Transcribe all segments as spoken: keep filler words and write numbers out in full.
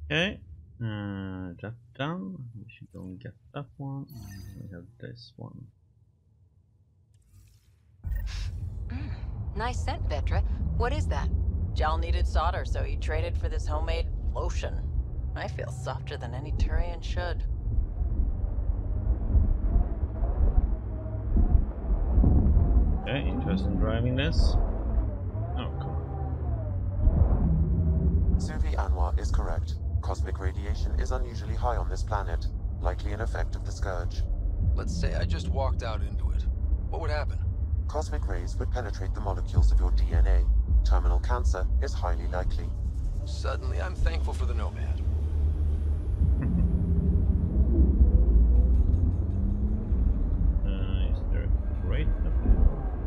Okay, uh, that done. We should go and get that one. We have this one. Mm, nice scent, Vetra. What is that? Jal needed solder, so he traded for this homemade lotion. I feel softer than any Turian should. Okay, interested in driving this. Oh, cool. Suvi Anwar is correct. Cosmic radiation is unusually high on this planet, likely an effect of the Scourge. Let's say I just walked out into it. What would happen? Cosmic rays would penetrate the molecules of your D N A. Terminal cancer is highly likely. Suddenly, I'm thankful for the Nomad. uh, is there a crate up there?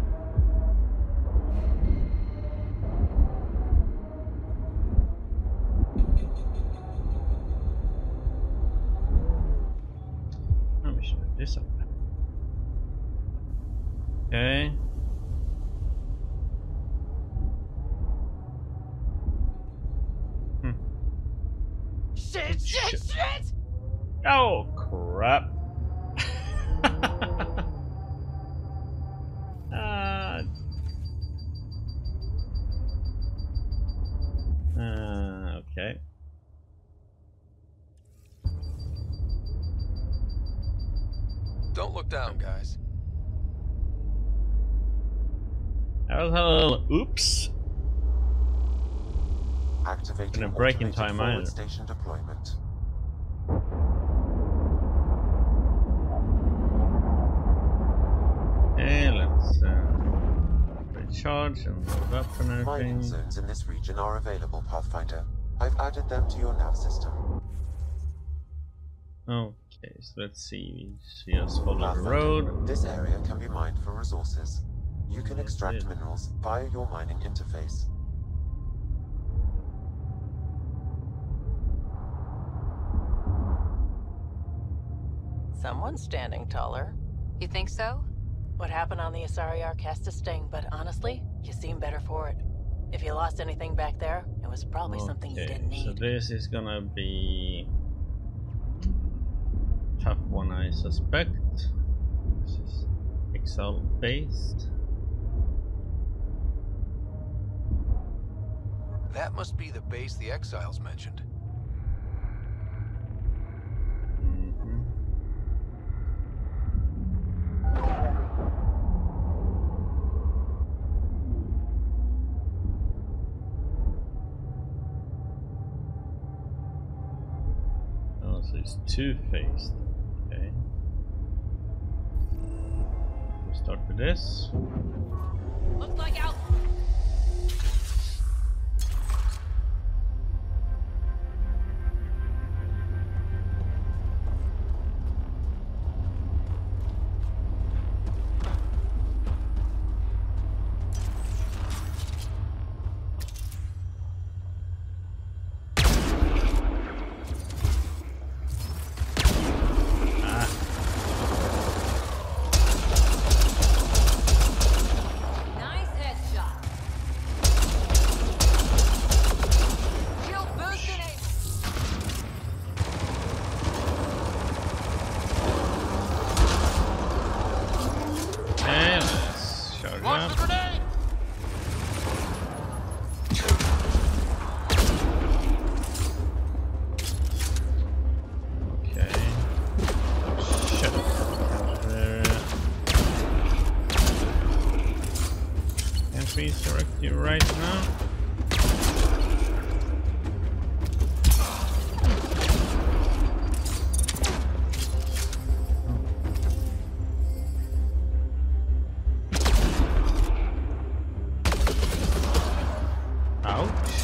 Oh, we should have this up there. Okay. Shit, shit, shit! Oh, crap. uh, uh, okay. Don't look down, guys. That was a little oops. Activating In a break in automated time forward either. station deployment. Okay, let's uh, recharge and load up and Mining everything. zones in this region are available, Pathfinder. I've added them to your nav system. Okay, so let's see. We see us follow the Pathfinder, road. this area can be mined for resources. You can Yes, extract it is. minerals via your mining interface. Someone's standing taller. You think so? What happened on the Asari Ark has to sting, but honestly, you seem better for it. If you lost anything back there, it was probably something you Okay, didn't so need. this is gonna be tough one, I suspect. This is Excel based. That must be the base the Exiles mentioned. Mm-hmm. Oh, so it's two-faced. Okay. We'll start with this. Looks like out. Nice headshot. Shield boosting it. And let's charge Launch up. the grenade! Okay. Shit. There. Can't resurrect you right now. Ouch.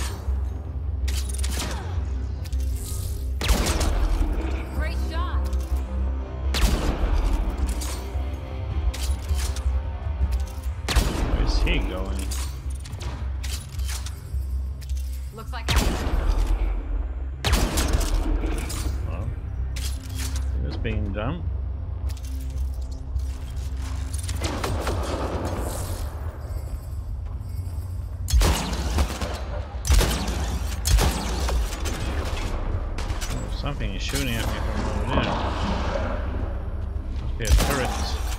Great shot. Where's he going? Looks like out. Well, it was being done. Something is shooting at me from over there. Must be a turret.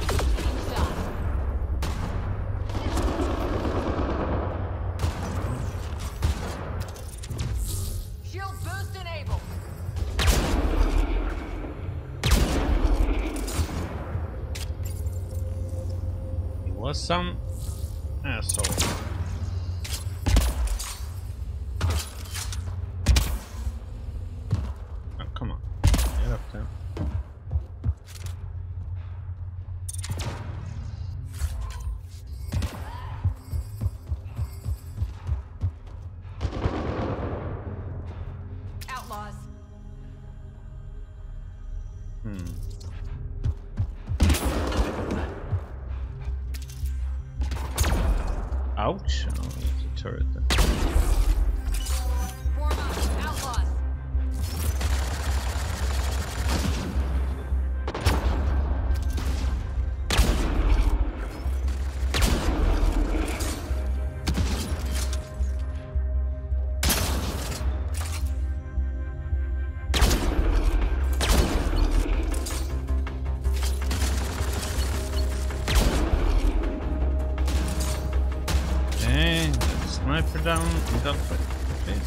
Shield boost enabled. He was some asshole. Oh, come on. Get up there. Outlaws. Hmm. Ouch! Oh, it's a turret there. Form up. Outlaws. Okay, sniper down. We got it. Please.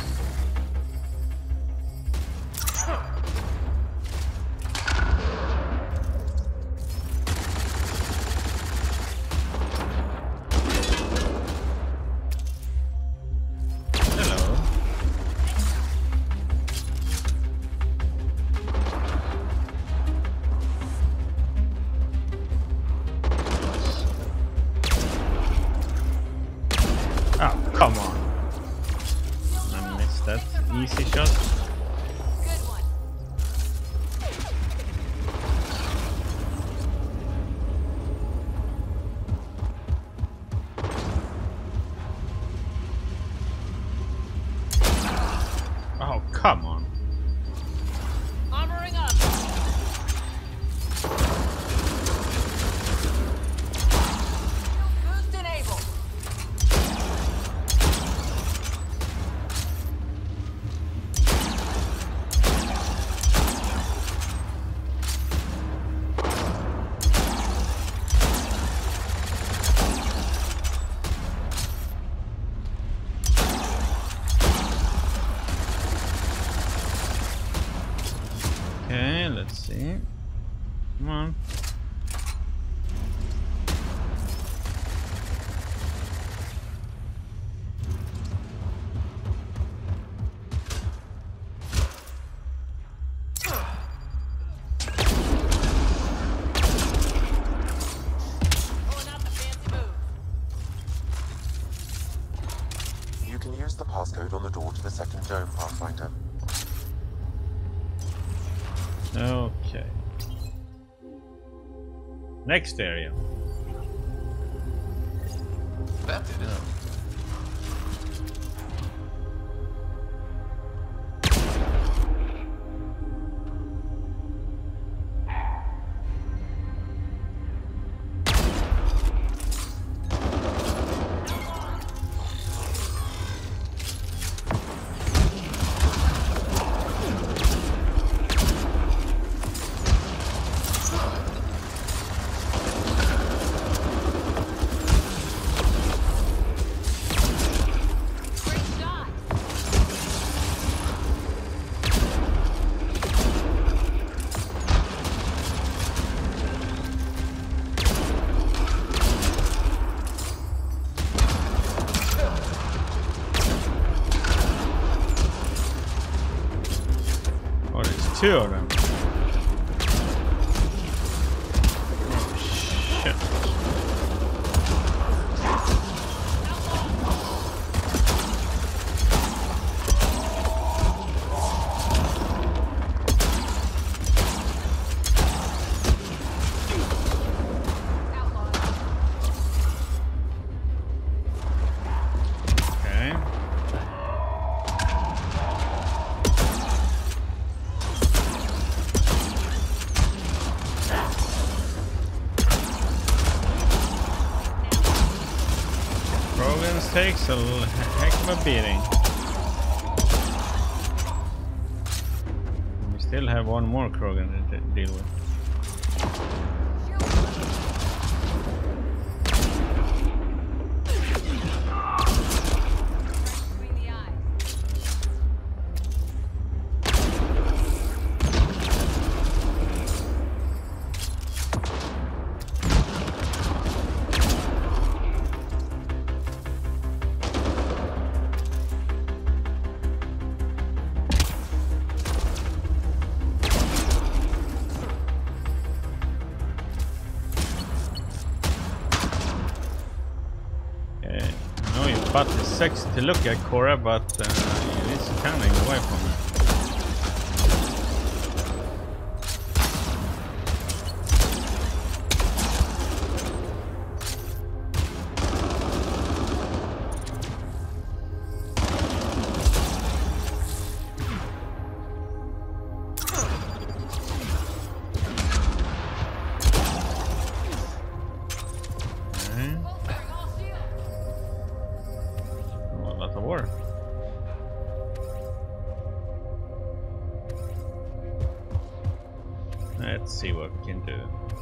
Hello. Oh, come on. I missed that easy shot. Good one. Oh, come on. Armoring up. Shield boost enabled. Okay, let's see. Come on. Pulling out the fancy move. You can use the passcode on the door to the second dome, Pathfinder. Okay. Next area. That did it. Great shot. Oh, there's two of them. Oh, shit. Okay. Rogans takes a l- heck of a beating. Still have one more Krogan to de- deal with. But it's sexy to look at, Cora, but uh, it is kind of away from it. Let's see what we can do.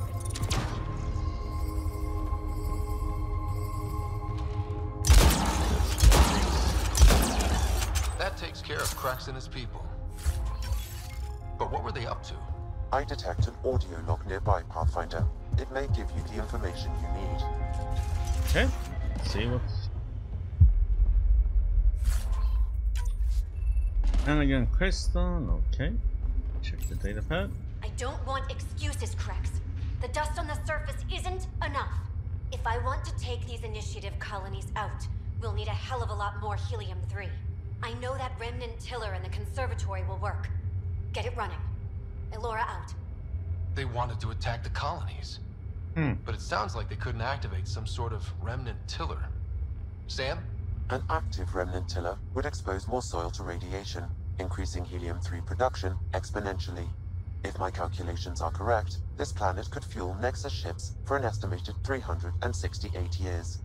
That takes care of Krax and his people. But what were they up to? I detect an audio log nearby, Pathfinder. It may give you the information you need. Okay, let's see what's... Elegant crystal, okay. Check the data pad. I don't want excuses, Krax. The dust on the surface isn't enough. If I want to take these initiative colonies out, we'll need a hell of a lot more helium three. I know that Remnant Tiller in the conservatory will work. Get it running. Elora out. They wanted to attack the colonies. Hmm. But it sounds like they couldn't activate some sort of Remnant Tiller. Sam? An active Remnant Tiller would expose more soil to radiation, increasing helium three production exponentially. If my calculations are correct, this planet could fuel Nexus ships for an estimated three hundred sixty-eight years.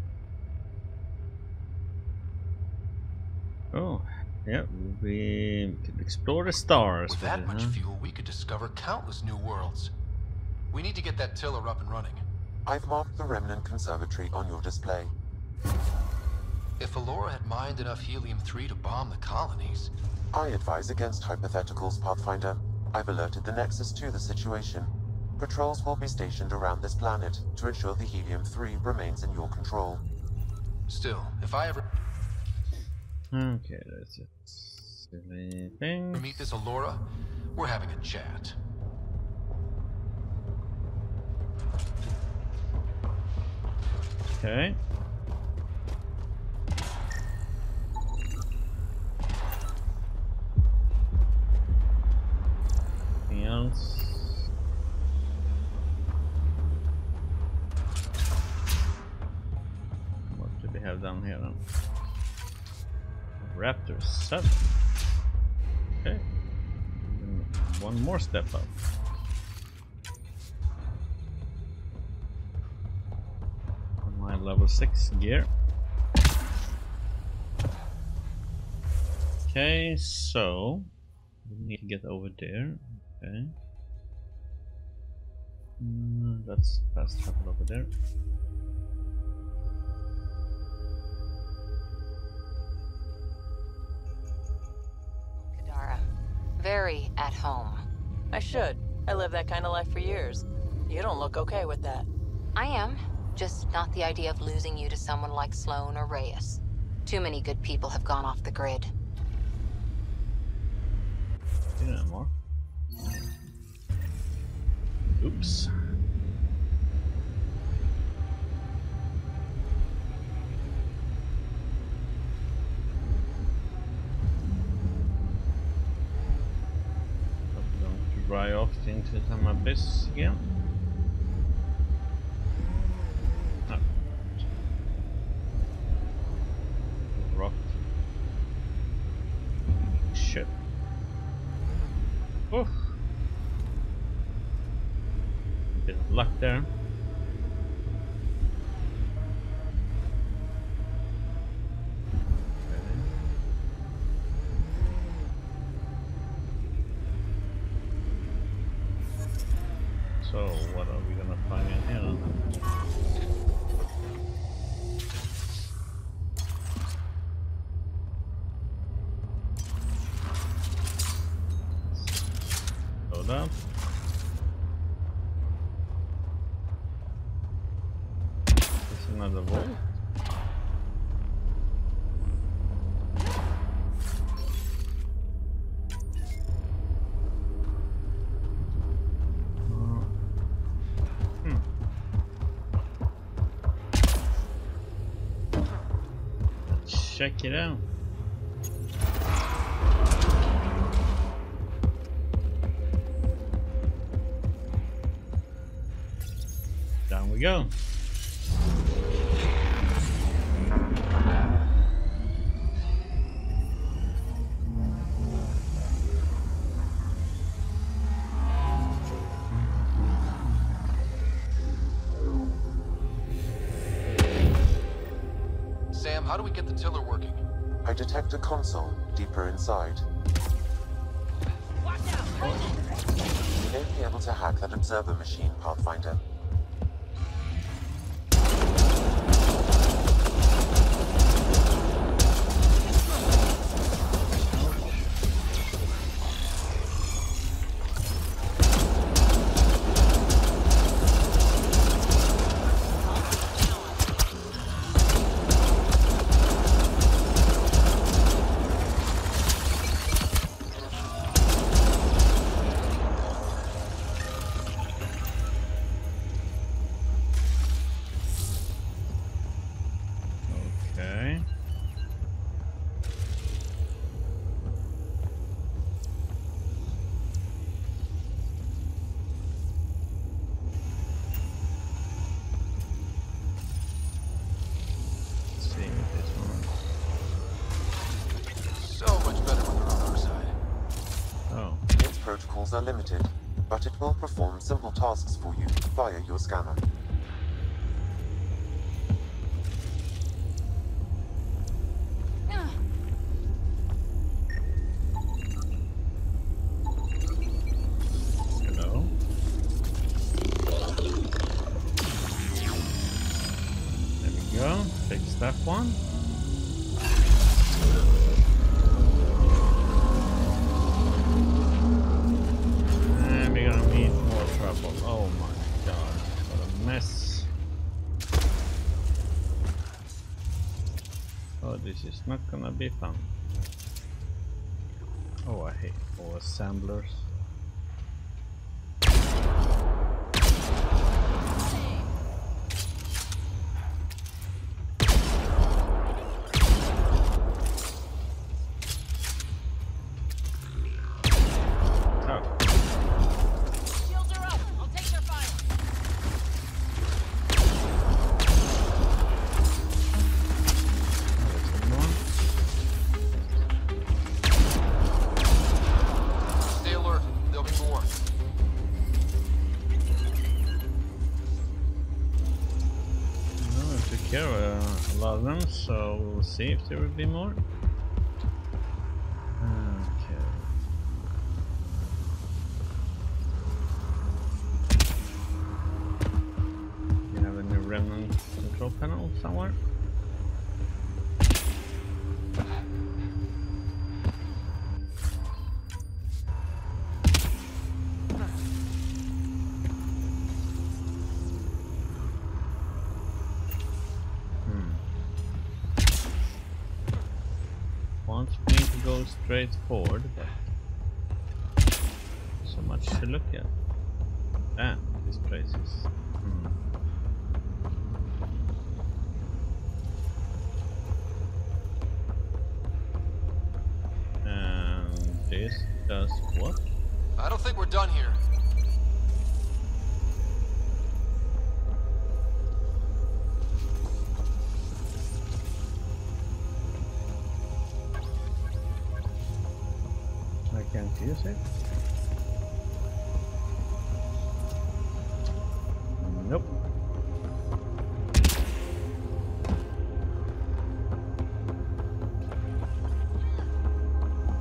Oh, yeah, we could explore the stars. With that much fuel, we could discover countless new worlds. We need to get that tiller up and running. I've marked the Remnant Conservatory on your display. If Elora had mined enough helium three to bomb the colonies... I advise against hypotheticals, Pathfinder. I've alerted the Nexus to the situation. Patrols will be stationed around this planet to ensure the helium three remains in your control. Still, if I ever... Okay, that's a silly thing. meet this Elora, we're having a chat. Okay. Anything else? What do we have down here then? Raptor seven. Okay. And one more step up. On my level six gear. Okay, so we need to get over there. Okay. Mm, let's fast travel over there. Very at home. I should. I lived that kind of life for years. You don't look okay with that. I am. Just not the idea of losing you to someone like Sloan or Reyes. Too many good people have gone off the grid. You know more. Oops. Dry off into some abyss again. Oh. Rock. Shit. Oof. A bit of luck there. So, what are we gonna find in here? Load up. There's another vault. Check it out. Down we go. Sam, how do we get the tiller working? I detect a console deeper inside. Watch out! You may be able to hack that observer machine, Pathfinder. Okay. Let's see this one. So much better when they're on our side. Oh, Its protocols are limited, but it will perform simple tasks for you via your scanner. hello. There we go. Fix that one. And we're gonna meet more trouble. Oh my god, what a mess. Oh, this is not gonna be fun. Oh, I hate all assemblers. Oh, Shields are up! I'll take their fire! there's someone. Stay alert. There'll be more. No, I took care of uh, a lot of them, so we'll see if there will be more. Okay. You have a new Remnant control panel somewhere? Wants me to go straight forward, but so much to look at. Ah, this place is. Hmm. And this does what? I don't think we're done here. I can't use it. Nope.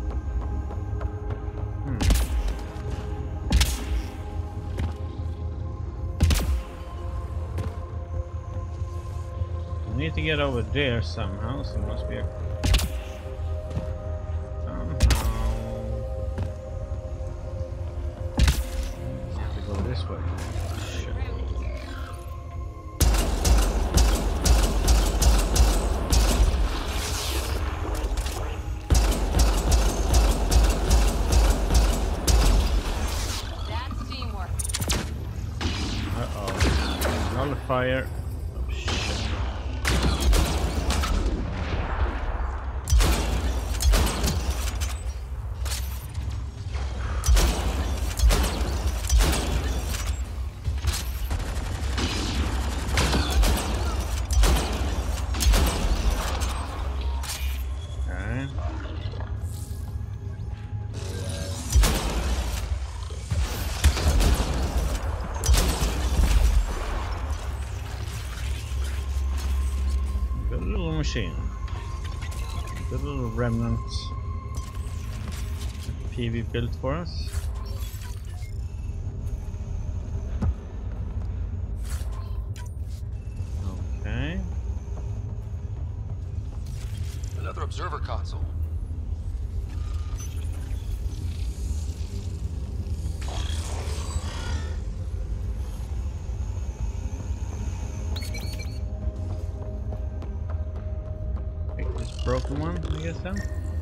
Hmm. need to get over there somehow, so it must be a... somehow... I have to go this way. Shit. That's teamwork. Uh-oh. Nullifier. Machine. The little remnant P V built for us. Okay. Another observer console. Broken one, I guess then.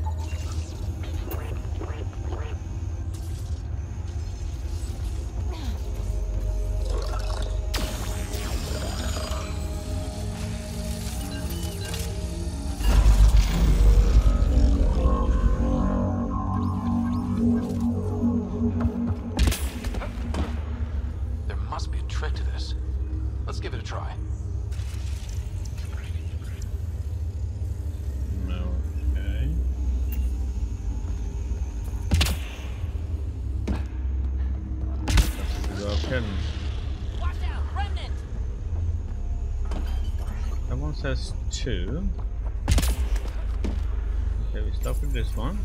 There must be a trick to this. Let's give it a try. Watch out, Remnant! That one says two. Okay, we stop with this one.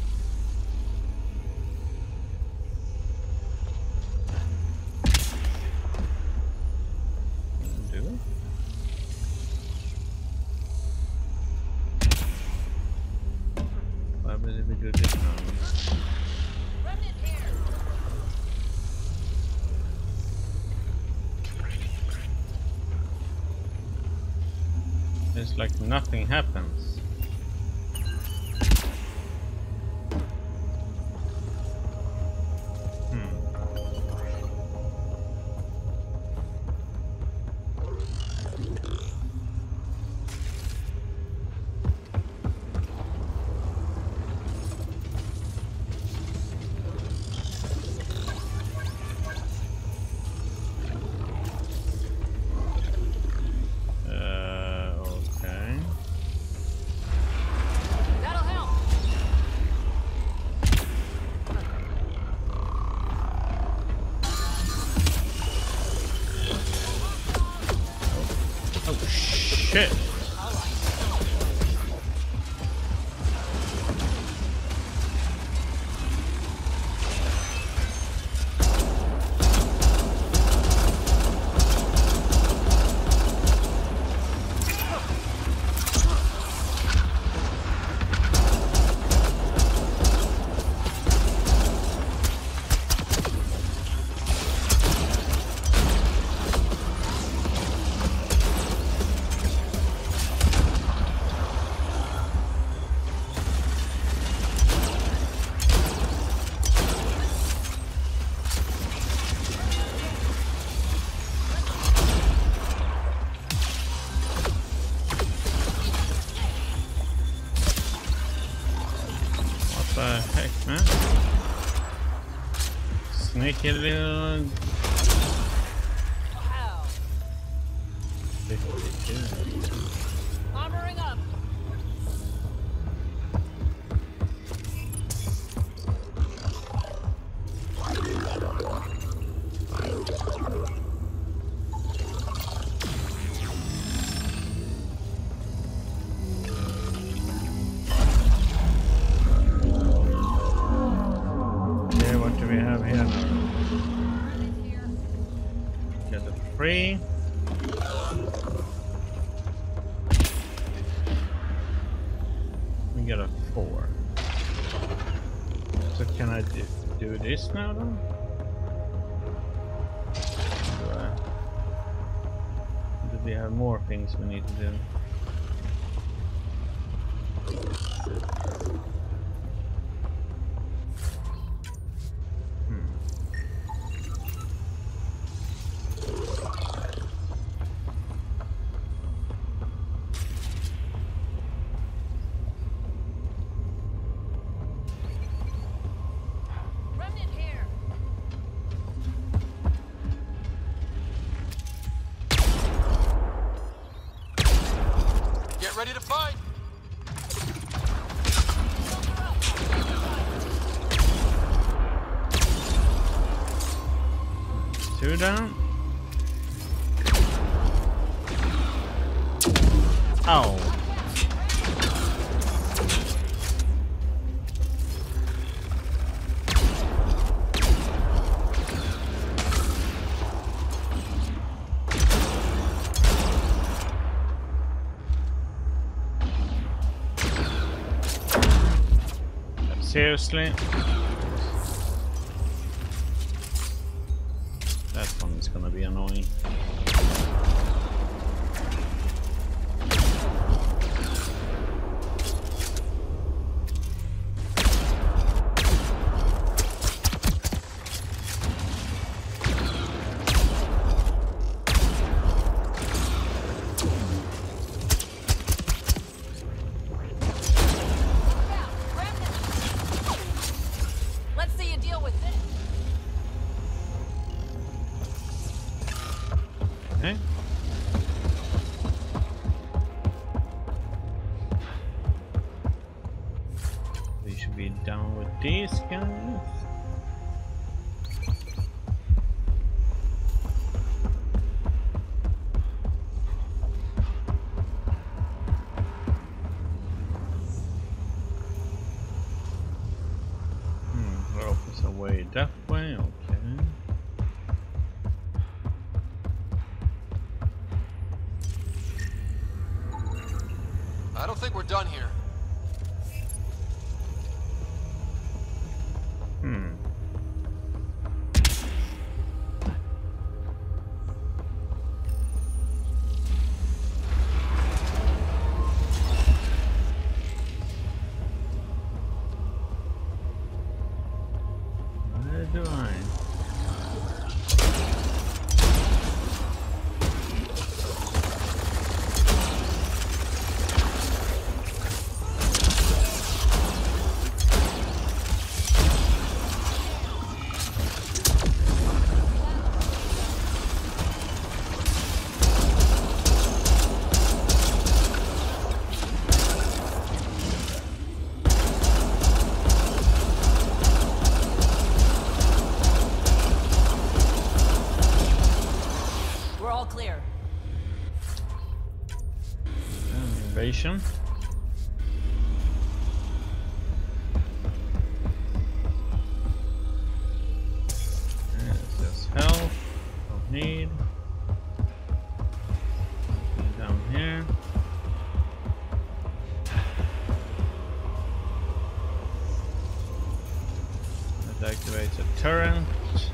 Do it. Why would we do this now? Remnant here! It's like nothing happens. Hmm. Shit. Sneaky little... Wow. Armoring up. Okay, what do we have here now? Get a free. We got a four. So can I do, do this now then? Do, I, do we have more things we need to do? Ready to fight? Two down. Oh. Seriously? That one is gonna be annoying. Okay. We should be done with these guys. Hmm, there opens a way that way, okay. I don't think we're done here. Hmm. Where do I? Invasion. Yes, there's health. Don't need. Down here. That activates a turret.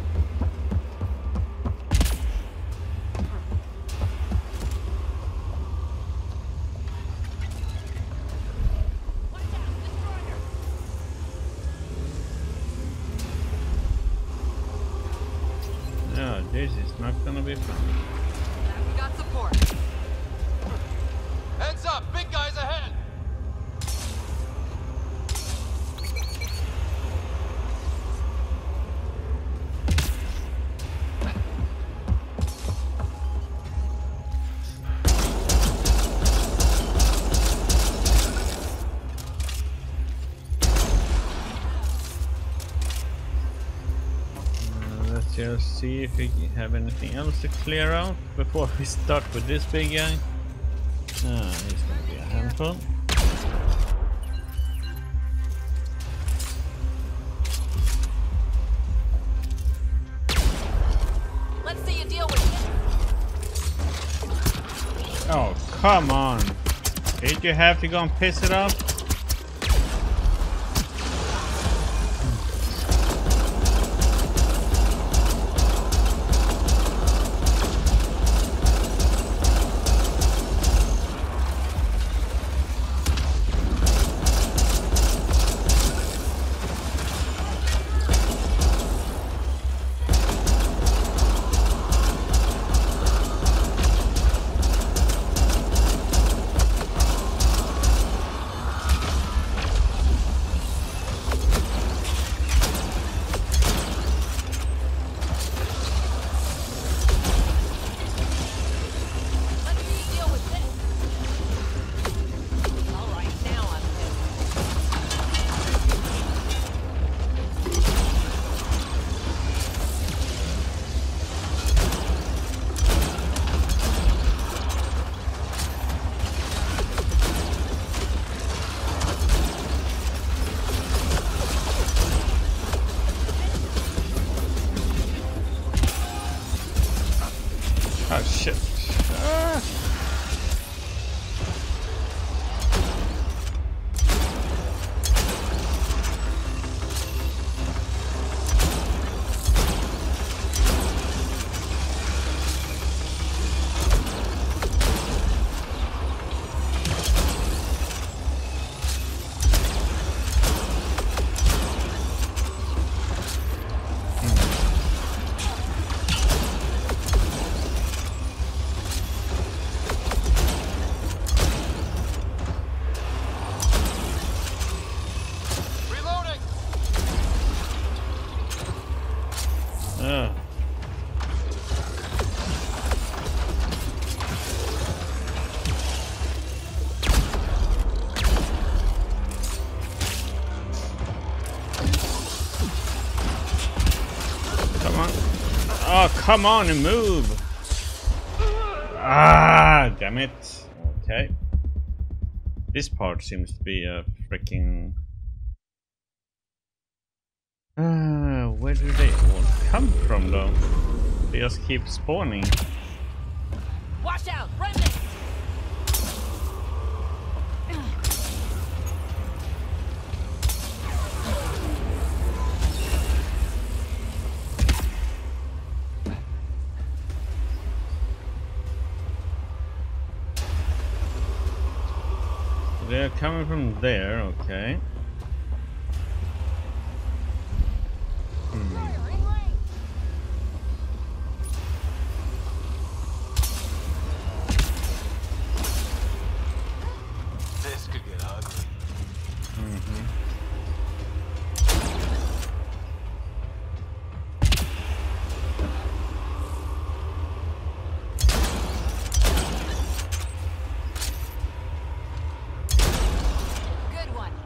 No, this is not gonna be fun. We got support. Heads up, big guys ahead. Just see if we have anything else to clear out before we start with this big guy. Ah, he's gonna be a handful. Let's see you deal with it. Oh, come on. Did you have to go and piss it off? come on and move! Ah, damn it. Okay. This part seems to be a freaking... Uh, where do they all come from though? They just keep spawning. Watch out! Remnant! They're coming from there, okay. Hmm. This could get ugly. Mm-hmm. Good one.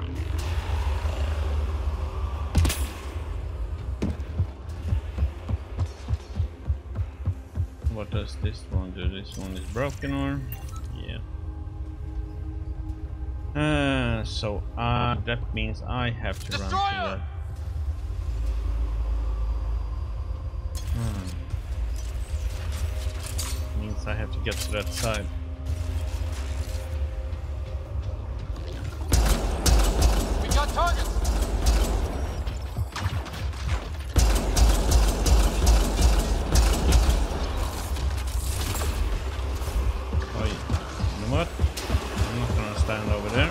What does this one do? This one is broken or? Yeah. Uh, so uh, that means I have to run to that. Hmm. Means I have to get to that side. We got targets. Oh, you know what? I'm not gonna stand over there.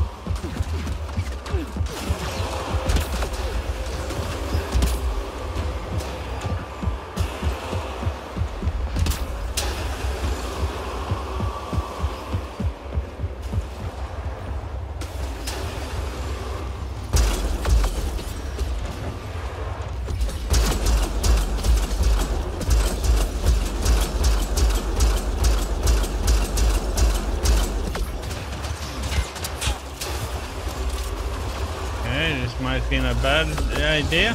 Might have been a bad idea.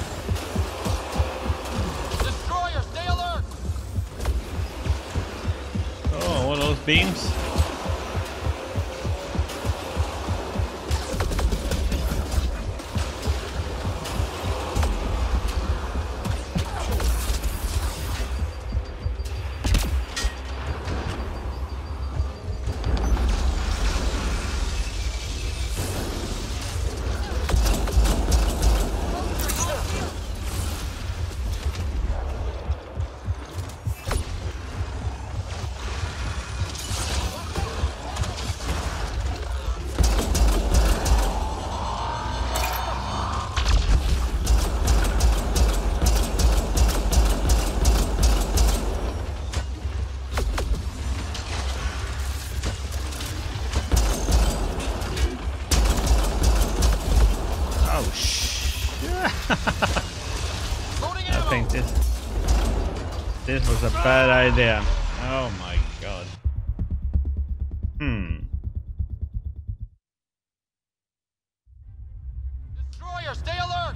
Destroyer, stay alert. Oh, all those beams. I think this this was a bad idea. Oh my god. Hmm. Destroyer, stay alert.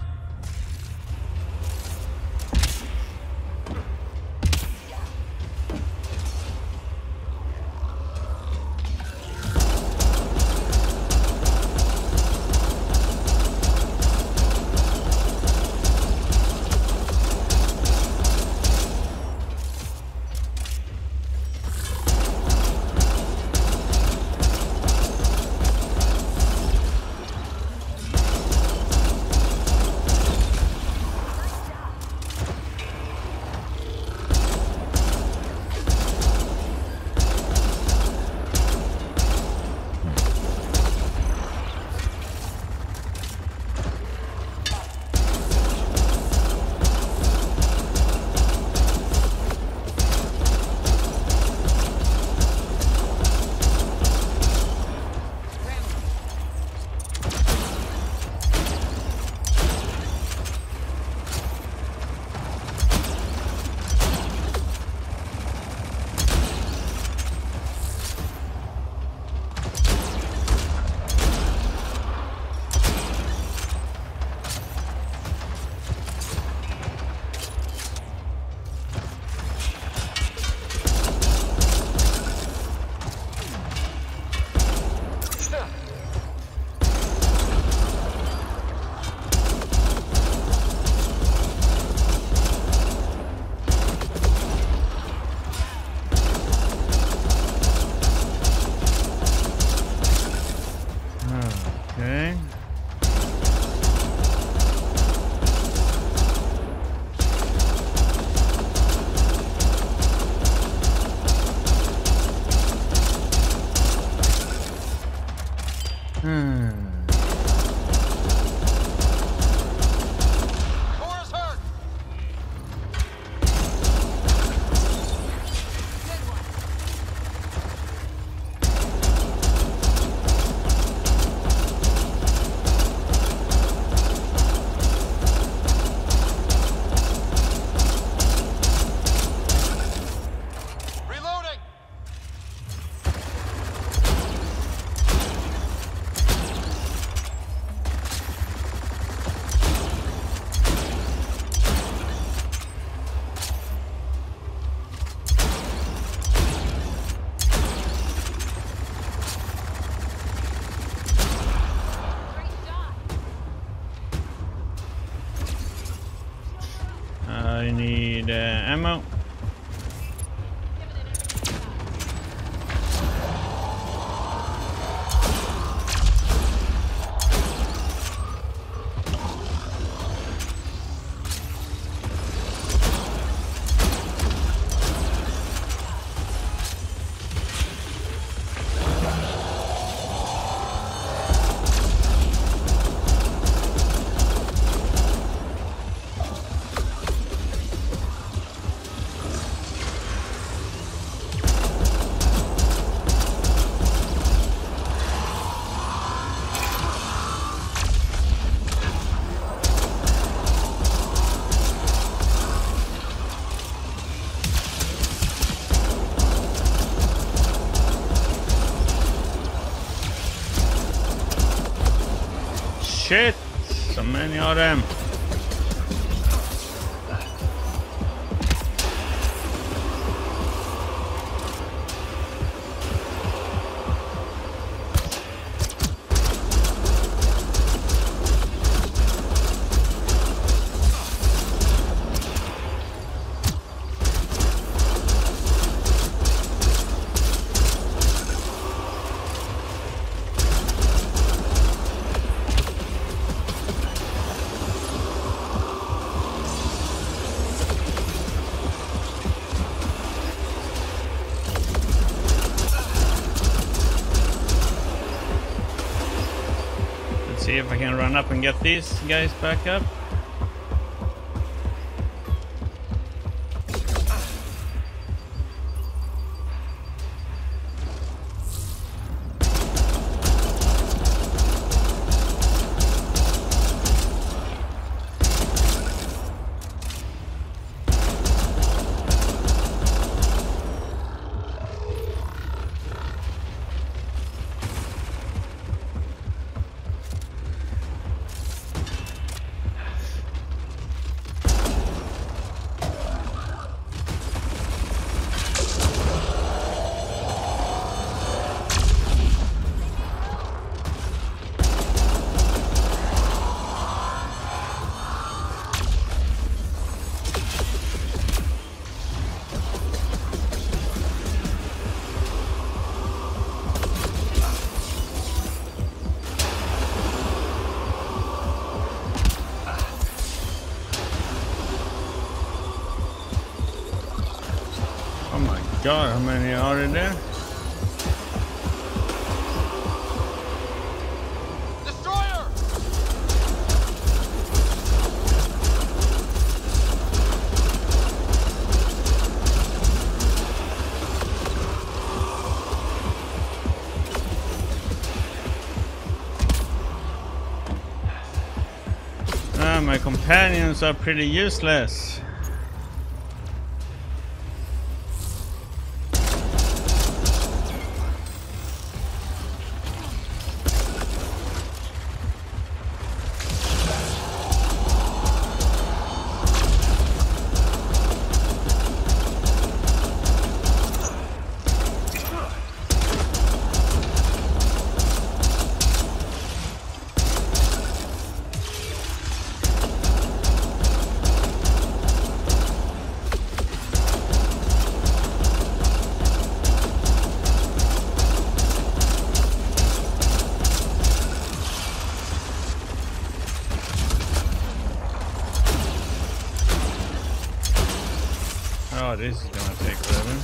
Okay. Hmm. Cora's hurt! Reloading! I need uh, ammo. Shit! So many of them. See if I can run up and get these guys back up. God, how many are in there? Destroyer! Ah, my companions are pretty useless. this is gonna take forever.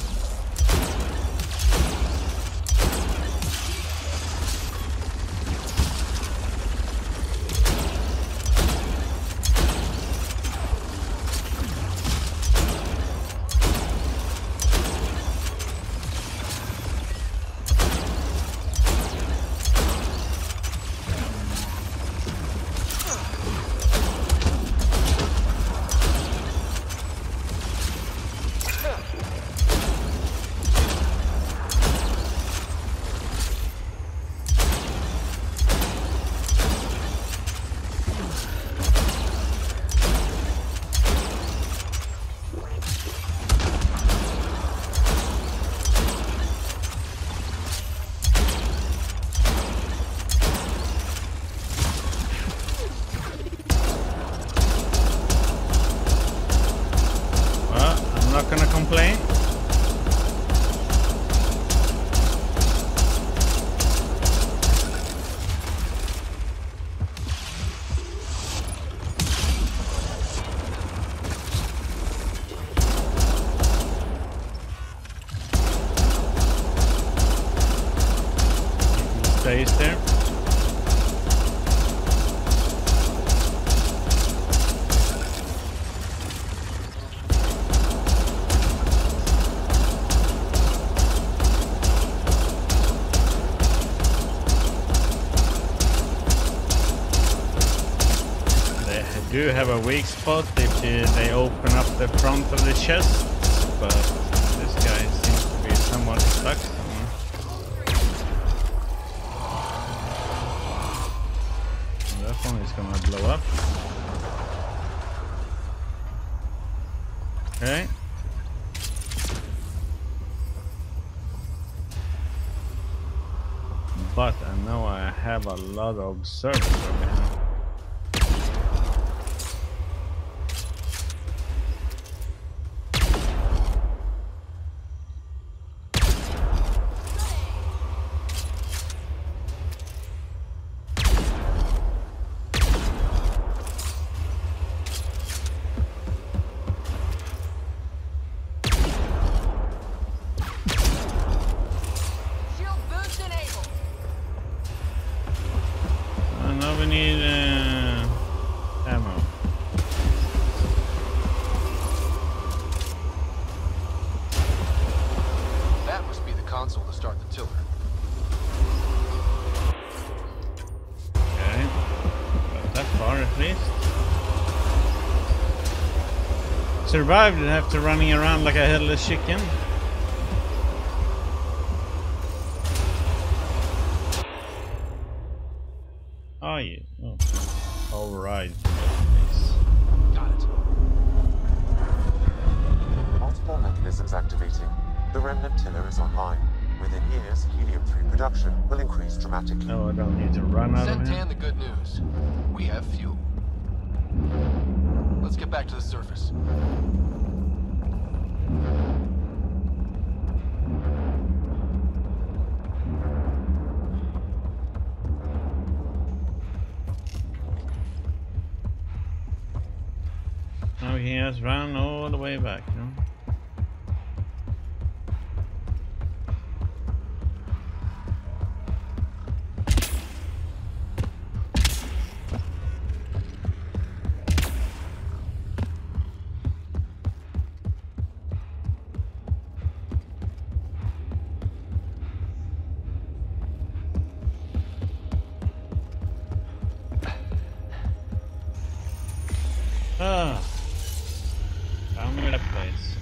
Not gonna complain. Stays there. Do have a weak spot if you, they open up the front of the chest, but this guy seems to be somewhat stuck somewhere. And that one is gonna blow up. Okay. But I know I have a lot of observers over here. We need uh, ammo. That must be the console to start the tiller. Okay, got that far at least. Survived after running around like a headless chicken. Are you? Oh. Alright. Got it. Multiple mechanisms activating. The Remnant Tiller is online. Within years, helium three production will increase dramatically. No, I don't need to run out of Send here. Tan the good news. We have fuel. Let's get back to the surface. Now he has run all the way back, no? Ah, found me that place.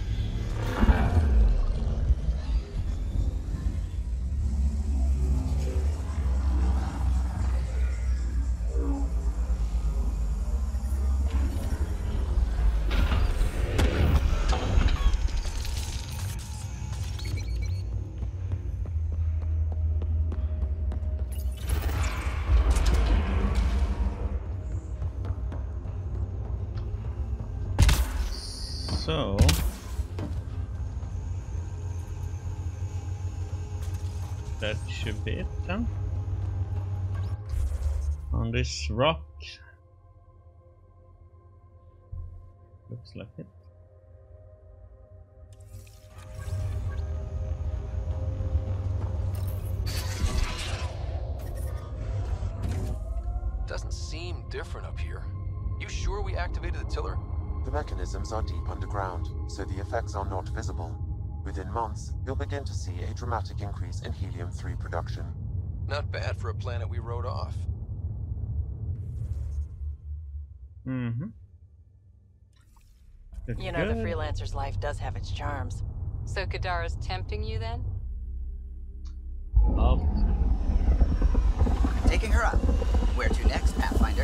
So that should be it then. On this rock. Looks like it. doesn't seem different up here. You sure we activated the tiller? The mechanisms are deep underground, so the effects are not visible. Within months, you'll begin to see a dramatic increase in helium three production. Not bad for a planet we wrote off. Mm-hmm. You know, the freelancer's life does have its charms. So Kadara's tempting you then? Oh. Taking her up. Where to next, Pathfinder?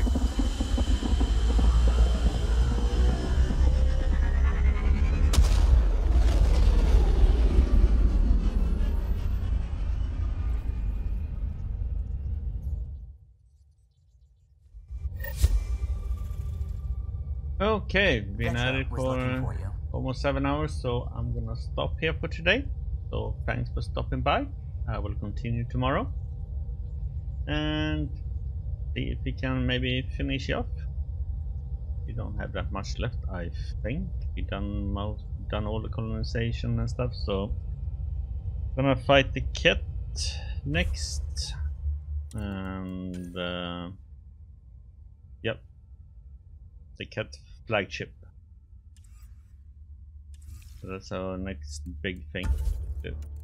Okay, been at it was looking for for you. almost seven hours, so I'm gonna stop here for today. So thanks for stopping by. I will continue tomorrow and see if we can maybe finish off. We don't have that much left, I think. We done most, done all the colonization and stuff. So gonna fight the cat next, and uh, yep, the cat flagship. So that's our next big thing to do.